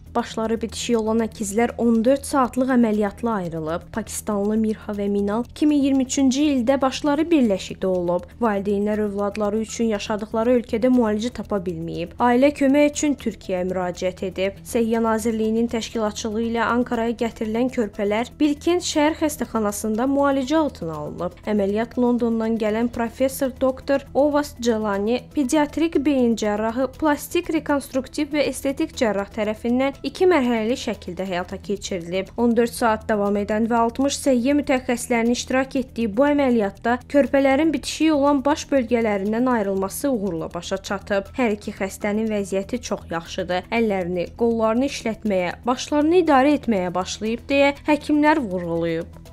Başları bitişik olan əkizlər 14 saatlıq əməliyyatla ayrılıb. Pakistanlı Mirha və Minal 2023-cü ildə başları birləşik doğulub. Valideynlər övladları üçün yaşadıkları ölkədə müalicə tapa bilməyib. Ailə kömək üçün Türkiyəyə müraciət edib. Səhiyyə Nazirliyinin təşkilatçılığı ilə Ankaraya gətirilən körpələr Bilkent şəhər xəstəxanasında müalicə altına alınıb. Əməliyyat Londondan gələn professor doktor Ovas Celani, pediatrik beyin cərrahı, plastik rekonstruktiv və estetik cərrah tərəfindən 2 mərhələli şəkildə həyata keçirilib. 14 saat davam edən və 60 səhiyyə mütəxəssislərinin iştirak etdiyi bu əməliyyatda körpələrin bitişik olan baş bölgələrindən ayrılması uğurla başa çatıb. Hər iki xəstənin vəziyyəti çox yaxşıdır. Əllərini, qollarını işlətməyə, başlarını idarə etməyə başlayıb deyə həkimlər vurğulayıb.